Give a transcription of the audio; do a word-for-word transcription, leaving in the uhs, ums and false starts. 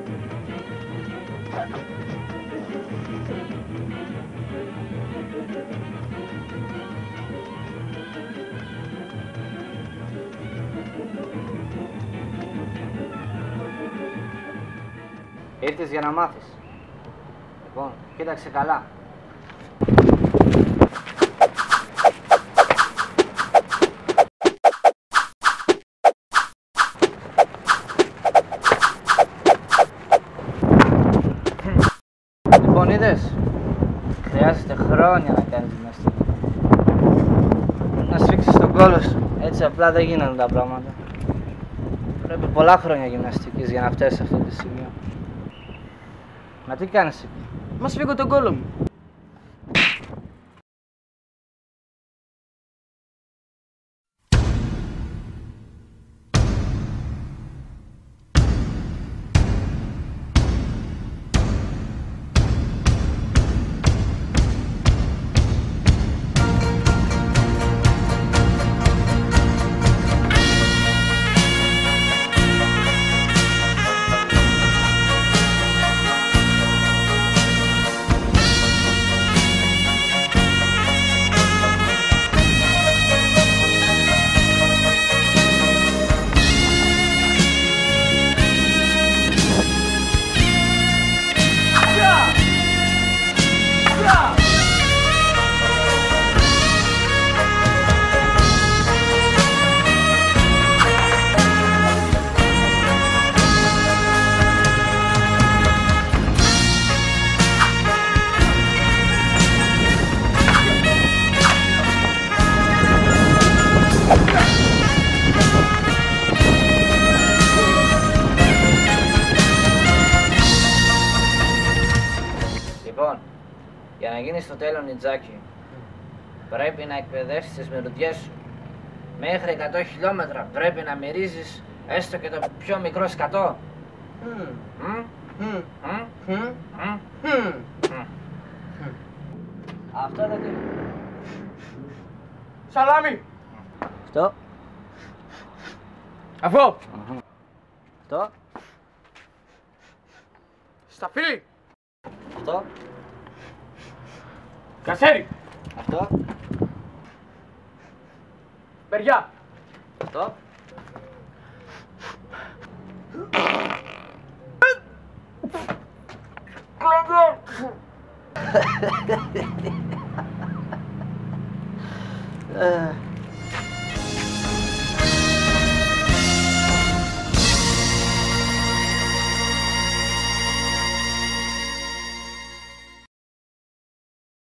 Ήρθες για να μάθεις. Λοιπόν, κοίταξε καλά. Λοιπόν, είδες. Χρειάζεται χρόνια να κάνεις γυμναστική. Να σφίξεις τον κόλο σου. Έτσι απλά δεν γίνονται τα πράγματα. Πρέπει πολλά χρόνια γυμναστικής για να φτάσεις σε αυτό το σημείο. Μα τι κάνεις εκεί? Μα σφίγγω τον κόλο μου. Λοιπόν, για να γίνεις στο τέλος νιτζάκι, πρέπει να εκπαιδεύσεις τις μυρωδιές σου. Μέχρι εκατό χιλιόμετρα πρέπει να μυρίζεις έστω και το πιο μικρό σκατό. Αυτό δεν είναι. Σαλάμι! Αυτό. Αυτό! Αυτό. Σταφύλι! Αυτό. Κασέρι! Αυτό. Περιά! Αυτό. Κλωγκό!